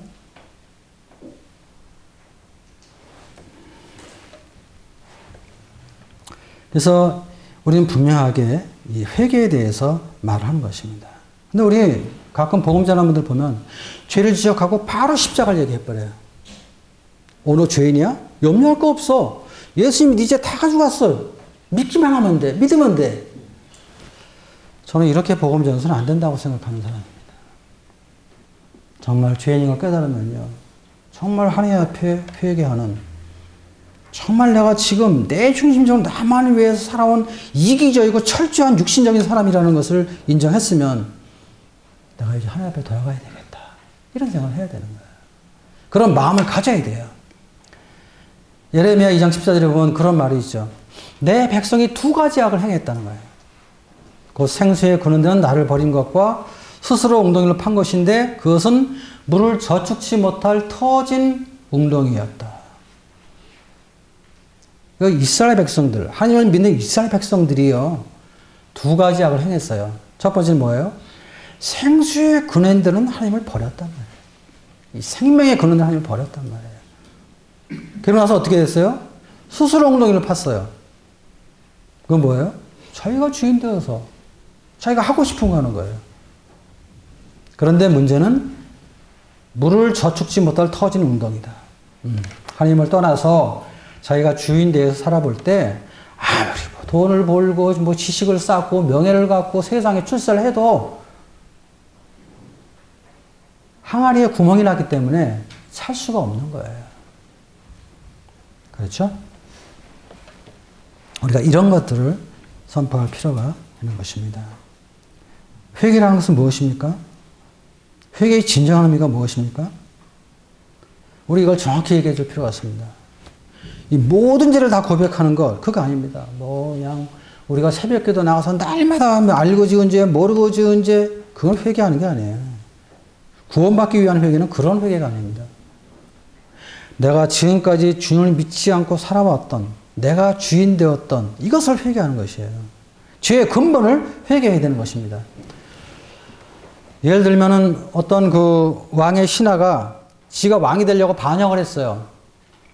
그래서 우리는 분명하게 이 회개에 대해서 말하는 것입니다. 근데 우리 가끔 복음 전하는 분들 보면 죄를 지적하고 바로 십자가를 얘기해버려요. 어, 너 죄인이야? 염려할 거 없어. 예수님이 네 죄 다 가져갔어. 믿기만 하면 돼. 믿으면 돼. 저는 이렇게 복음 전서는 안 된다고 생각하는 사람입니다. 정말 죄인인 걸 깨달으면요. 정말 하나님 앞에 회개하는, 정말 내가 지금 내 중심적으로 나만을 위해서 살아온 이기적이고 철저한 육신적인 사람이라는 것을 인정했으면 내가 이제 하나님 앞에 돌아가야 되겠다. 이런 생각을 해야 되는 거예요. 그런 마음을 가져야 돼요. 예레미야 이 장 십사 절에 보면 그런 말이 있죠. 내 백성이 두 가지 악을 행했다는 거예요. 곧 생수에 그는 데는 나를 버린 것과 스스로 웅덩이를 판 것인데 그것은 물을 저축치 못할 터진 웅덩이였다. 이스라엘 백성들, 하나님을 믿는 이스라엘 백성들이요, 두 가지 악을 행했어요. 첫 번째는 뭐예요? 생수의 근원들은 하나님을 버렸단 말이에요. 이 생명의 근원들은 하나님을 버렸단 말이에요. 그러고 나서 어떻게 됐어요? 스스로 엉덩이를 팠어요. 그건 뭐예요? 자기가 주인 되어서 자기가 하고 싶은 거 하는 거예요. 그런데 문제는 물을 저축지 못할 터진 웅덩이다. 음. 하나님을 떠나서 자기가 주인 되어서 살아볼 때 아무리 뭐 돈을 벌고 뭐 지식을 쌓고 명예를 갖고 세상에 출세를 해도 항아리에 구멍이 났기 때문에 살 수가 없는 거예요. 그렇죠? 우리가 이런 것들을 선포할 필요가 있는 것입니다. 회개라는 것은 무엇입니까? 회개의 진정한 의미가 무엇입니까? 우리 이걸 정확히 얘기해 줄 필요가 있습니다. 이 모든 죄를 다 고백하는 것, 그거 아닙니다. 뭐, 그냥 우리가 새벽기도 나가서 날마다 알고 지은 죄, 모르고 지은 죄, 그건 회개하는 게 아니에요. 구원받기 위한 회개는 그런 회개가 아닙니다. 내가 지금까지 주님을 믿지 않고 살아왔던, 내가 주인 되었던 이것을 회개하는 것이에요. 죄의 근본을 회개해야 되는 것입니다. 예를 들면은 어떤 그 왕의 신하가 지가 왕이 되려고 반역을 했어요.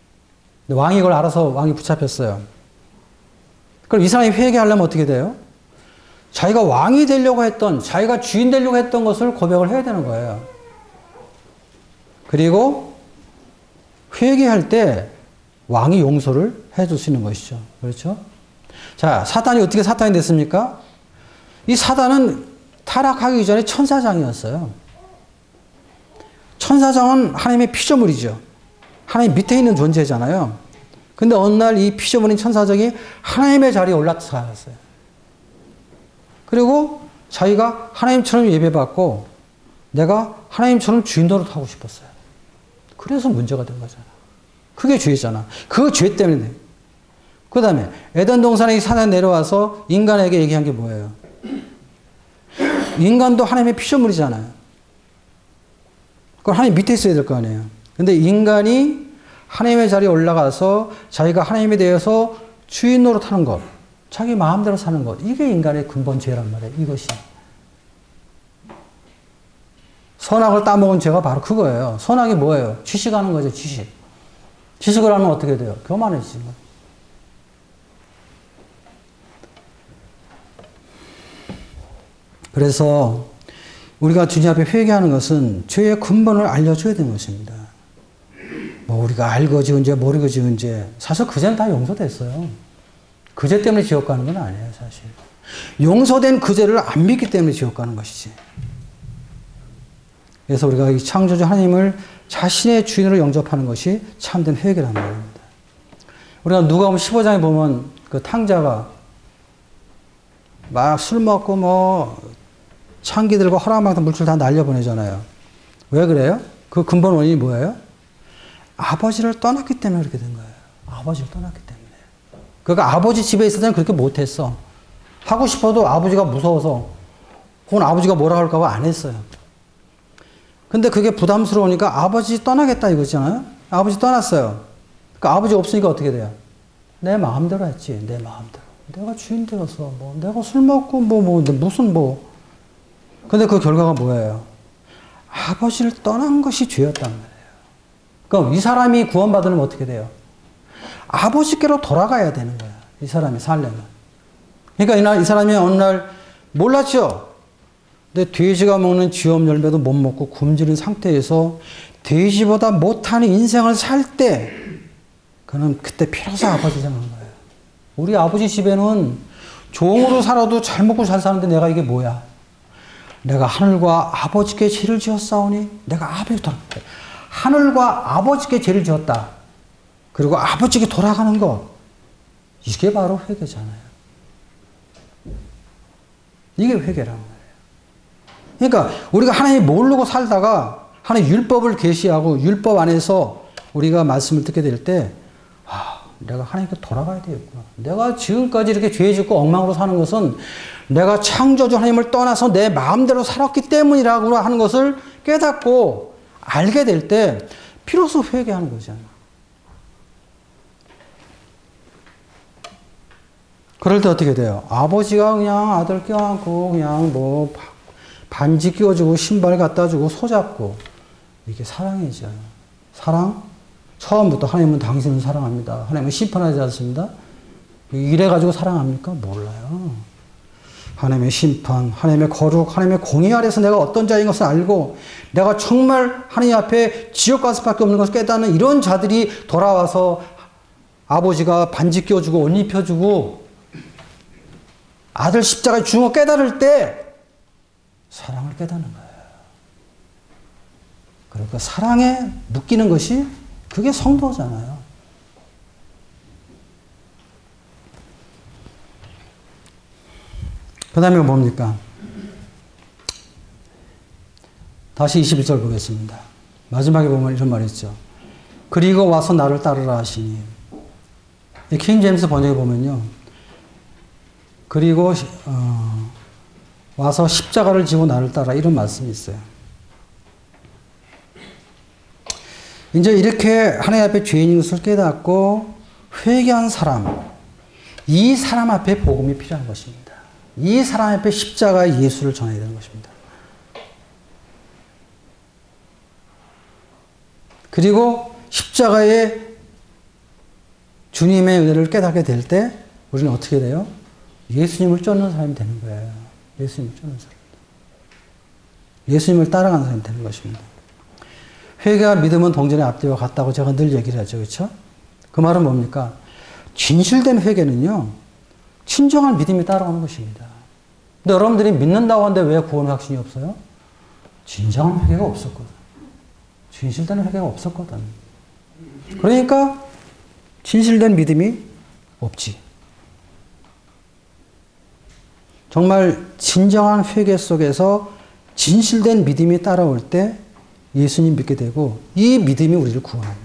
근데 왕이 이걸 알아서 왕이 붙잡혔어요. 그럼 이 사람이 회개하려면 어떻게 돼요? 자기가 왕이 되려고 했던, 자기가 주인 되려고 했던 것을 고백을 해야 되는 거예요. 그리고 회개할 때 왕이 용서를 해줄 수 있는 것이죠. 그렇죠? 자, 사단이 어떻게 사탄이 됐습니까? 이 사단은 타락하기 전에 천사장이었어요. 천사장은 하나님의 피조물이죠. 하나님 밑에 있는 존재잖아요. 근데 어느 날 이 피조물인 천사장이 하나님의 자리에 올라타셨어요. 그리고 자기가 하나님처럼 예배받고 내가 하나님처럼 주인 노릇하고 싶었어요. 그래서 문제가 된 거잖아. 그게 죄잖아. 그 죄 때문에. 그 다음에 에덴 동산에 사단이 내려와서 인간에게 얘기한 게 뭐예요? 인간도 하나님의 피조물이잖아요. 그건 하나님 밑에 있어야 될 거 아니에요. 근데 인간이 하나님의 자리에 올라가서 자기가 하나님에 대해서 주인 노릇하는 것, 자기 마음대로 사는 것, 이게 인간의 근본 죄란 말이에요. 이것이. 선악을 따먹은 죄가 바로 그거예요. 선악이 뭐예요? 지식하는 거죠. 지식. 지식을 하면 어떻게 돼요? 교만해지죠. 그래서 우리가 주님 앞에 회개하는 것은 죄의 근본을 알려줘야 되는 것입니다. 뭐 우리가 알고 지은 죄, 모르고 지은 죄, 사실 그 죄는 다 용서됐어요. 그 죄 때문에 지옥 가는 건 아니에요, 사실. 용서된 그 죄를 안 믿기 때문에 지옥 가는 것이지. 그래서 우리가 이 창조주 하나님을 자신의 주인으로 영접하는 것이 참된 회개란 말입니다. 우리가 누가복음 십오 장에 보면 그 탕자가 막 술 먹고 뭐 창기 들고 허랑방탕 물질 다 날려보내잖아요. 왜 그래요? 그 근본 원인이 뭐예요? 아버지를 떠났기 때문에 그렇게 된 거예요. 아버지를 떠났기 때문에. 그러니까 아버지 집에 있을 때는 그렇게 못했어. 하고 싶어도 아버지가 무서워서 혹은 아버지가 뭐라 할까 봐 안 했어요. 근데 그게 부담스러우니까 아버지 떠나겠다 이거잖아요. 아버지 떠났어요. 그러니까 아버지 없으니까 어떻게 돼요? 내 마음대로 했지. 내 마음대로. 내가 주인 되어서 뭐 내가 술 먹고 뭐 뭐 무슨 뭐. 근데 그 결과가 뭐예요? 아버지를 떠난 것이 죄였단 말이에요. 그럼 이 사람이 구원받으면 어떻게 돼요? 아버지께로 돌아가야 되는 거야. 이 사람이 살려면. 그러니까 이날 이 사람이 어느 날 몰랐죠. 근데 돼지가 먹는 지엄 열매도 못 먹고 굶주린 상태에서 돼지보다 못하는 인생을 살 때 그는 그때 비로소 아버지 생각한 거예요. 우리 아버지 집에는 종으로 살아도 잘 먹고 잘 사는데 내가 이게 뭐야? 내가 하늘과 아버지께 죄를 지었사오니 내가 아버지께 돌아 하늘과 아버지께 죄를 지었다. 그리고 아버지께 돌아가는 것. 이게 바로 회개잖아요. 이게 회개란 말이에요. 그러니까 우리가 하나님 모르고 살다가 하나님 율법을 계시하고 율법 안에서 우리가 말씀을 듣게 될 때 아, 내가 하나님께 돌아가야 되겠구나. 내가 지금까지 이렇게 죄 짓고 엉망으로 사는 것은 내가 창조주 하나님을 떠나서 내 마음대로 살았기 때문이라고 하는 것을 깨닫고 알게 될 때 비로소 회개하는 거잖아. 그럴 때 어떻게 돼요? 아버지가 그냥 아들 껴안고 그냥 뭐 반지 끼워주고 신발 갖다 주고 손잡고 이게 사랑이죠. 사랑? 처음부터 하나님은 당신을 사랑합니다. 하나님은 심판하지 않습니다. 이래가지고 사랑합니까? 몰라요. 하나님의 심판, 하나님의 거룩, 하나님의 공의 아래서 내가 어떤 자인 것을 알고 내가 정말 하나님 앞에 지옥 갈 수밖에 없는 것을 깨닫는 이런 자들이 돌아와서 아버지가 반지 끼워주고 옷 입혀주고 아들 십자가에 죽은 거 깨달을 때 사랑을 깨닫는 거예요. 그러니까 사랑에 묶이는 것이 그게 성도잖아요. 그 다음에 뭡니까? 다시 이십일 절 보겠습니다. 마지막에 보면 이런 말이 있죠. 그리고 와서 나를 따르라 하시니. 킹 제임스 번역에 보면요. 그리고 어, 와서 십자가를 지고 나를 따라 이런 말씀이 있어요. 이제 이렇게 하나님 앞에 죄인인 것을 깨닫고 회개한 사람, 이 사람 앞에 복음이 필요한 것입니다. 이 사람 앞에 십자가의 예수를 전해야 되는 것입니다. 그리고 십자가의 주님의 은혜를 깨닫게 될 때 우리는 어떻게 돼요? 예수님을 쫓는 사람이 되는 거예요. 예수님을 쫓는 사람. 예수님을 따라가는 사람이 되는 것입니다. 회개와 믿음은 동전의 앞뒤와 같다고 제가 늘 얘기를 하죠. 그렇죠? 그 말은 뭡니까? 진실된 회개는요. 진정한 믿음이 따라오는 것입니다. 근데 여러분들이 믿는다고 하는데 왜 구원 확신이 없어요? 진정한 회개가 없었거든. 진실된 회개가 없었거든. 그러니까 진실된 믿음이 없지. 정말 진정한 회개 속에서 진실된 믿음이 따라올 때 예수님 믿게 되고 이 믿음이 우리를 구원합니다.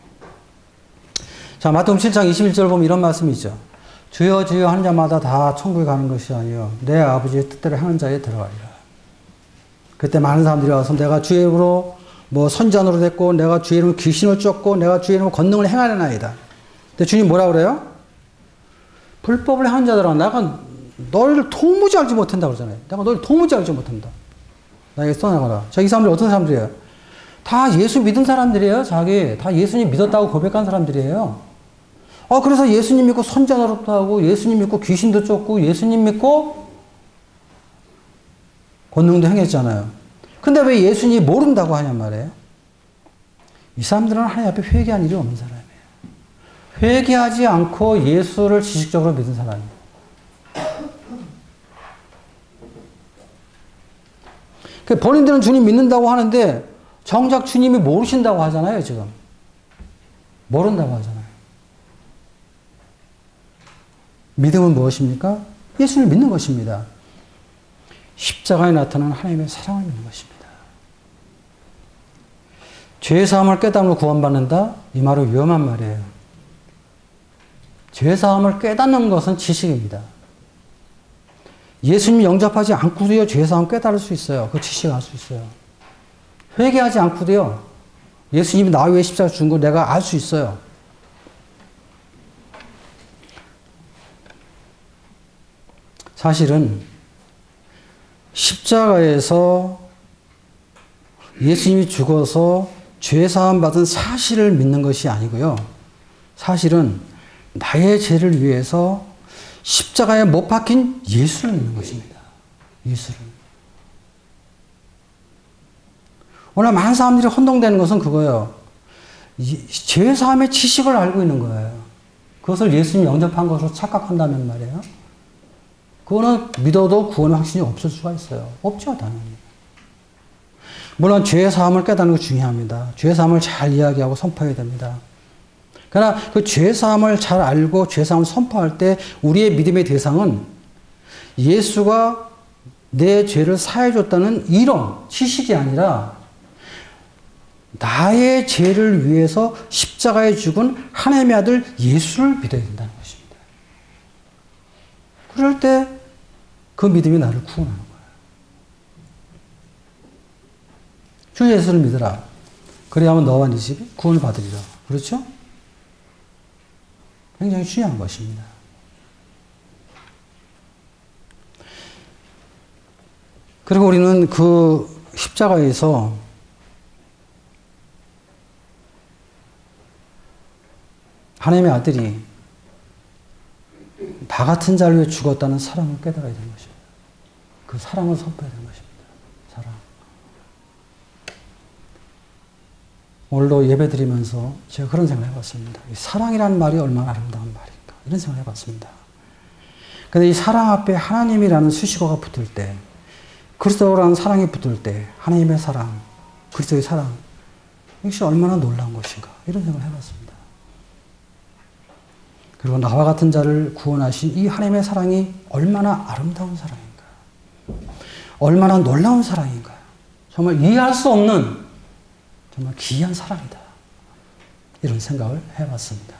자, 마태복음 칠 장 이십일 절 보면 이런 말씀이 있죠. 주여 주여 하는 자마다 다 천국에 가는 것이 아니요 내 아버지의 뜻대로 하는 자에 들어가리라. 그때 많은 사람들이 와서 내가 주의 이름으로 뭐 선지자노로 됐고 내가 주의 이름으로 귀신을 쫓고 내가 주의 이름으로 권능을 행하려나이다. 근데 주님 뭐라 그래요? 불법을 하는 자들아 내가 너희를 도무지 알지 못한다 그러잖아요. 내가 너희를 도무지 알지 못한다. 나에게 써나가라. 자, 이 사람들이 어떤 사람들이에요? 다 예수 믿은 사람들이에요. 자기 다 예수님 믿었다고 고백한 사람들이에요. 아, 그래서 예수님 믿고 선지자 노릇도 하고 예수님 믿고 귀신도 쫓고 예수님 믿고 권능도 행했잖아요. 근데 왜 예수님이 모른다고 하냔 말이에요. 이 사람들은 하나님 앞에 회개한 일이 없는 사람이에요. 회개하지 않고 예수를 지식적으로 믿은 사람이에요. 본인들은 주님 믿는다고 하는데 정작 주님이 모르신다고 하잖아요. 지금 모른다고 하잖아요. 믿음은 무엇입니까? 예수를 믿는 것입니다. 십자가에 나타난 하나님의 사랑을 믿는 것입니다. 죄사함을 깨닫고 구원받는다? 이 말은 위험한 말이에요. 죄사함을 깨닫는 것은 지식입니다. 예수님 영접하지 않고도요, 죄사함 깨달을 수 있어요. 그 지식할 수 있어요. 회개하지 않고도요, 예수님이 나 위해 십자가 준 거 내가 알 수 있어요. 사실은 십자가에서 예수님이 죽어서 죄사함 받은 사실을 믿는 것이 아니고요. 사실은 나의 죄를 위해서 십자가에 못 박힌 예수를 믿는 것입니다. 예수를. 오늘 많은 사람들이 혼동되는 것은 그거예요. 죄사함의 지식을 알고 있는 거예요. 그것을 예수님이 영접한 것으로 착각한다면 말이에요. 그거는 믿어도 구원의 확신이 없을 수가 있어요. 없죠, 당연히. 물론 죄사함을 깨닫는 게 중요합니다. 죄사함을 잘 이야기하고 선포해야 됩니다. 그러나 그 죄사함을 잘 알고 죄사함을 선포할 때 우리의 믿음의 대상은 예수가 내 죄를 사해줬다는 이론, 지식이 아니라 나의 죄를 위해서 십자가에 죽은 하나님의 아들 예수를 믿어야 된다는 것입니다. 그럴 때 그 믿음이 나를 구원하는 거예요. 주 예수를 믿으라. 그래야만 너와 네 집이 구원을 받으리라. 그렇죠? 굉장히 중요한 것입니다. 그리고 우리는 그 십자가에서 하나님의 아들이 나 같은 자를 위해 죽었다는 사랑을 깨달아야 되는 것입니다. 그 사랑을 선포해야 되는 것입니다. 사랑. 오늘도 예배 드리면서 제가 그런 생각을 해봤습니다. 사랑이라는 말이 얼마나 아름다운 말인가. 이런 생각을 해봤습니다. 근데 이 사랑 앞에 하나님이라는 수식어가 붙을 때, 그리스도라는 사랑이 붙을 때, 하나님의 사랑, 그리스도의 사랑, 이것이 얼마나 놀라운 것인가. 이런 생각을 해봤습니다. 그리고 나와 같은 자를 구원하신 이 하나님의 사랑이 얼마나 아름다운 사랑인가. 얼마나 놀라운 사랑인가. 정말 이해할 수 없는 정말 귀한 사랑이다. 이런 생각을 해봤습니다.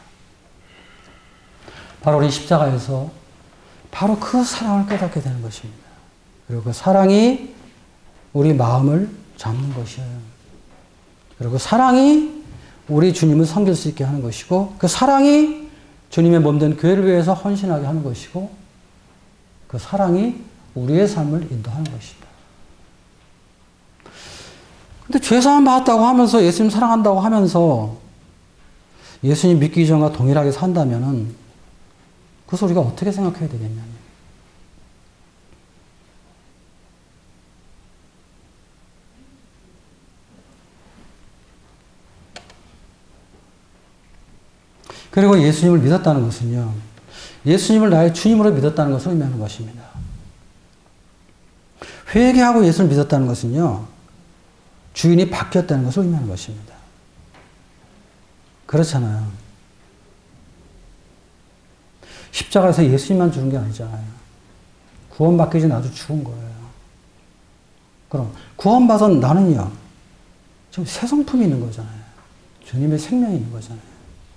바로 우리 십자가에서 바로 그 사랑을 깨닫게 되는 것입니다. 그리고 그 사랑이 우리 마음을 잡는 것이에요. 그리고 그 사랑이 우리 주님을 섬길 수 있게 하는 것이고, 그 사랑이 주님의 몸된 교회를 위해서 헌신하게 하는 것이고, 그 사랑이 우리의 삶을 인도하는 것입니다. 근데 죄사함 받았다고 하면서 예수님 사랑한다고 하면서 예수님 믿기 전과 동일하게 산다면은 그것을 우리가 어떻게 생각해야 되겠냐. 그리고 예수님을 믿었다는 것은요, 예수님을 나의 주님으로 믿었다는 것을 의미하는 것입니다. 회개하고 예수를 믿었다는 것은요, 주인이 바뀌었다는 것을 의미하는 것입니다. 그렇잖아요. 십자가에서 예수님만 죽은 게 아니잖아요. 구원받기 전에 나도 죽은 거예요. 그럼 구원받은 나는요, 지금 새 성품이 있는 거잖아요. 주님의 생명이 있는 거잖아요.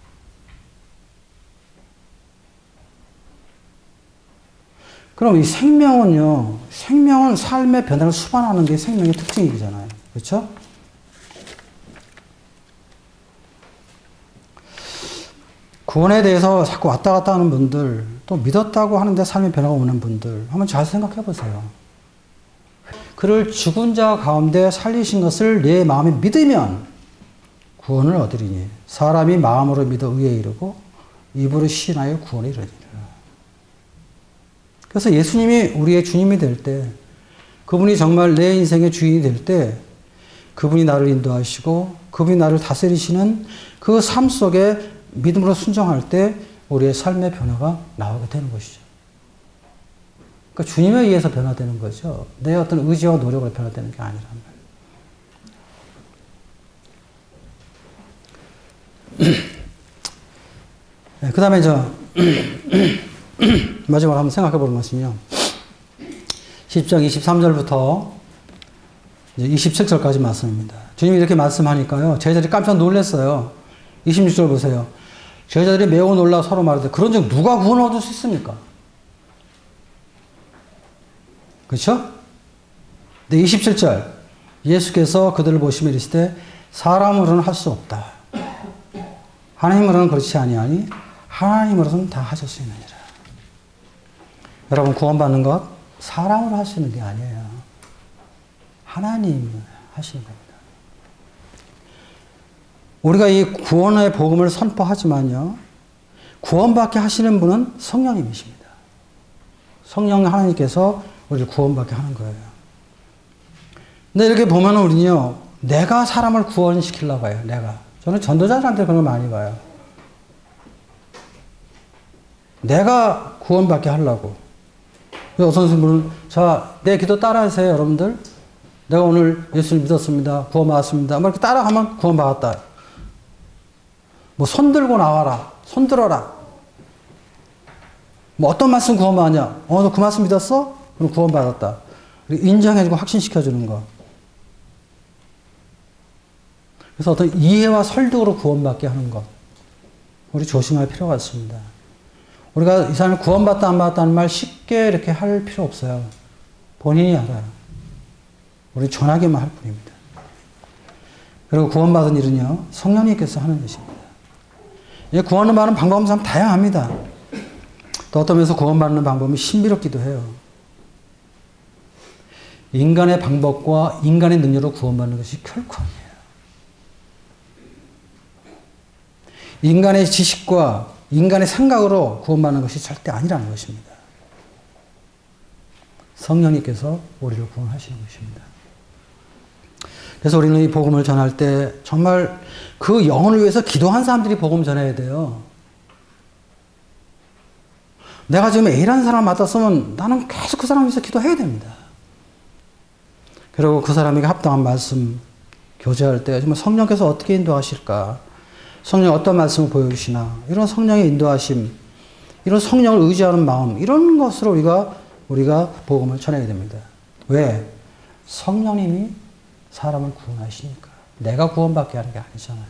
그럼 이 생명은요, 생명은 삶의 변화를 수반하는 게 생명의 특징이잖아요. 그렇죠? 구원에 대해서 자꾸 왔다 갔다 하는 분들, 또 믿었다고 하는데 삶의 변화가 오는 분들, 한번 잘 생각해 보세요. 그를 죽은 자 가운데 살리신 것을 내 마음에 믿으면 구원을 얻으리니 사람이 마음으로 믿어 의에 이르고 입으로 시인하여 구원에 이르리라. 그래서 예수님이 우리의 주님이 될 때, 그분이 정말 내 인생의 주인이 될 때, 그분이 나를 인도하시고 그분이 나를 다스리시는 그 삶 속에 믿음으로 순종할 때 우리의 삶의 변화가 나오게 되는 것이죠. 그러니까 주님에 의해서 변화되는 거죠. 내 어떤 의지와 노력으로 변화되는 게 아니란 말이에요. 네, 그 다음에 저 마지막으로 한번 생각해 보는 것은요, 십 장 이십삼 절부터 이십칠 절까지 말씀입니다. 주님이 이렇게 말씀하니까요, 제자들이 깜짝 놀랐어요. 이십육 절 보세요. 제자들이 매우 놀라 서로 말하되 그런 즉 누가 구원을 얻을 수 있습니까? 그렇죠? 근데 이십칠 절, 예수께서 그들을 보시며 이르시되 사람으로는 할 수 없다. 하나님으로는 그렇지 아니하니 하나님으로서는 다 하실 수 있느니라. 여러분, 구원받는 것 사람으로 할 수 있는 게 아니에요. 하나님이 하시는 겁니다. 우리가 이 구원의 복음을 선포하지만요, 구원받게 하시는 분은 성령님이십니다. 성령 하나님께서 우리를 구원받게 하는 거예요. 근데 이렇게 보면 우리는요, 내가 사람을 구원시키려고 해요. 내가. 저는 전도자들한테 그런 걸 많이 봐요. 내가 구원받게 하려고. 어떤 분은, 자, 내 기도 따라하세요, 여러분들. 내가 오늘 예수를 믿었습니다. 구원받았습니다. 막 이렇게 따라가면 구원받았다. 뭐, 손 들고 나와라. 손 들어라. 뭐, 어떤 말씀 구원받았냐? 어, 너 그 말씀 믿었어? 그럼 구원받았다. 인정해주고 확신시켜주는 거. 그래서 어떤 이해와 설득으로 구원받게 하는 것. 우리 조심할 필요가 있습니다. 우리가 이 사람을 구원받다 안 받았다는 말 쉽게 이렇게 할 필요 없어요. 본인이 알아요. 우리 전하기만 할 뿐입니다. 그리고 구원받은 일은요, 성령님께서 하는 것입니다. 구원을 받는 방법은 참 다양합니다. 또 어떤 면에서 구원받는 방법은 신비롭기도 해요. 인간의 방법과 인간의 능력으로 구원받는 것이 결코 아니에요. 인간의 지식과 인간의 생각으로 구원받는 것이 절대 아니라는 것입니다. 성령님께서 우리를 구원하시는 것입니다. 그래서 우리는 이 복음을 전할 때 정말 그 영혼을 위해서 기도한 사람들이 복음 전해야 돼요. 내가 지금 A라는 사람을 맡았으면 나는 계속 그 사람 위해서 기도해야 됩니다. 그리고 그 사람에게 합당한 말씀 교제할 때 정말 성령께서 어떻게 인도하실까? 성령이 어떤 말씀을 보여주시나? 이런 성령의 인도하심, 이런 성령을 의지하는 마음, 이런 것으로 우리가, 우리가 복음을 전해야 됩니다. 왜? 성령님이 사람을 구원하시니까. 내가 구원받게 하는 게 아니잖아요.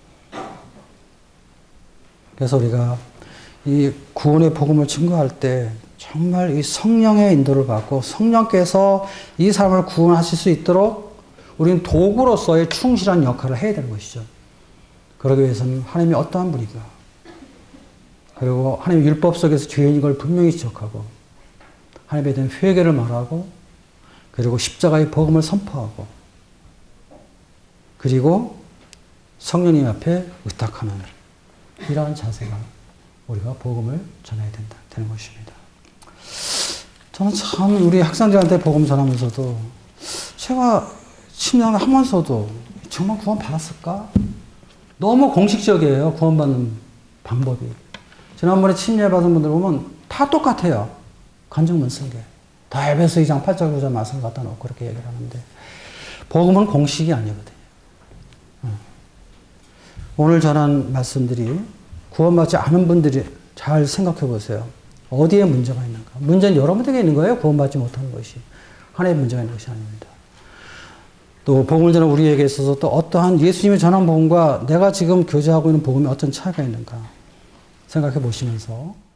그래서 우리가 이 구원의 복음을 증거할 때 정말 이 성령의 인도를 받고 성령께서 이 사람을 구원하실 수 있도록 우리는 도구로서의 충실한 역할을 해야 되는 것이죠. 그러기 위해서는 하나님이 어떠한 분인가, 그리고 하나님의 율법 속에서 죄인인 걸 분명히 지적하고 하나님에 대한 회개를 말하고, 그리고 십자가의 복음을 선포하고, 그리고 성령님 앞에 의탁하는 이러한 자세가 우리가 복음을 전해야 된다, 되는 것입니다. 저는 참 우리 학생들한테 복음 전하면서도 제가 침략을 하면서도 정말 구원 받았을까? 너무 공식적이에요, 구원받는 방법이. 지난번에 침례받은 분들 보면 다 똑같아요. 간증문 쓴 게. 다 에베소 이 장 팔 절 구 절 말씀 갖다 놓고 그렇게 얘기를 하는데 복음은 공식이 아니거든요. 오늘 전한 말씀들이 구원받지 않은 분들이 잘 생각해 보세요. 어디에 문제가 있는가? 문제는 여러분에게 있는 거예요. 구원받지 못하는 것이. 하나의 문제가 있는 것이 아닙니다. 또 복음을 전한 우리에게 있어서 또 어떠한 예수님이 전한 복음과 내가 지금 교제하고 있는 복음에 어떤 차이가 있는가 생각해 보시면서